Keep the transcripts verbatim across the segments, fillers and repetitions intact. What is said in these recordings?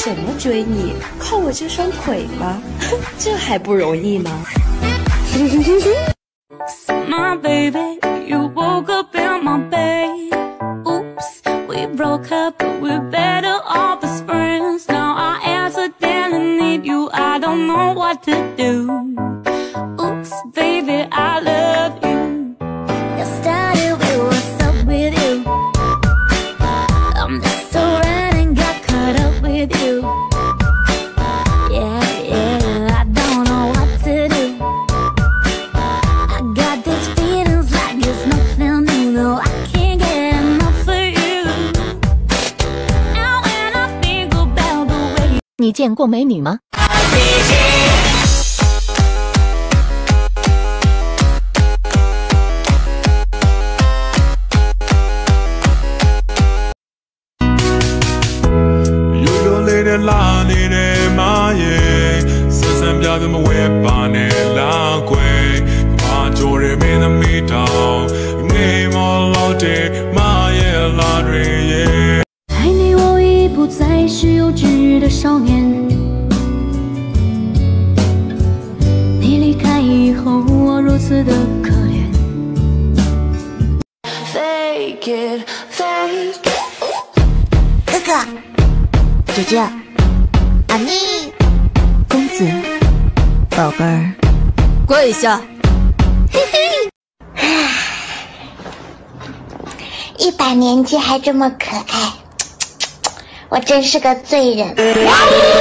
什么追你？靠我这双腿吧，这还不容易吗 ？My baby, you woke up in my bed. Oops, we broke up, but we're better off as friends. Now I accidentally need you, I don't know what to do. Oops, baby, I love you. It started with what's up with you. I'm just so right and got caught up with you. Yeah, yeah, I don't know what to do. I got these feelings like it's nothing new. No, I can't get enough of you. Now when I think about the way 你见过美女吗？ 拉你的马耶，四三表怎么会把你拉回？把旧日没能迷倒，你莫老的马耶拉瑞耶。 爱你我已不再是幼稚的少年，你离开以后，我如此的可怜。 Fake it, fake it. 哥哥，姐姐。阿妮，公子，宝贝儿，跪下！嘿嘿， 一把年纪还这么可爱，我真是个罪人。罪人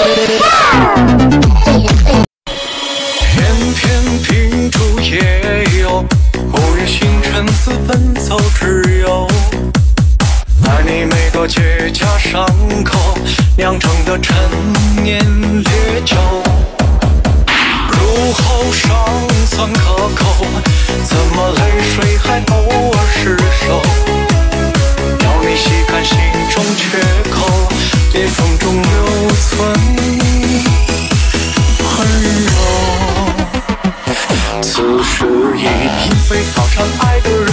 罪人。 翩翩平途也有，偶遇星辰似奔走之友。爱你每个结痂伤口酿成的陈年烈酒，入喉尚算可口，怎么泪水还偶尔失手？要你细看心中缺口，裂缝中留存温柔。此时已莺飞草长，爱的人